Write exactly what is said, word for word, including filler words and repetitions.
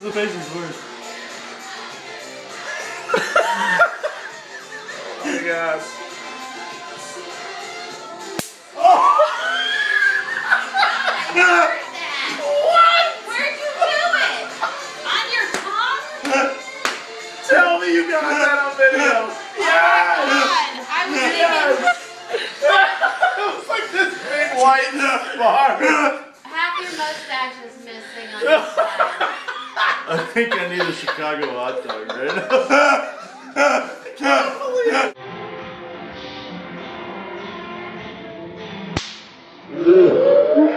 The face is worse. Oh my god. What? Where'd you do it? On your tongue? Tell me you got that on video. Yes! Oh my God. I was thinking It was like this big white bar. half your mustache is missing on your side. I think I need a Chicago hot dog right now.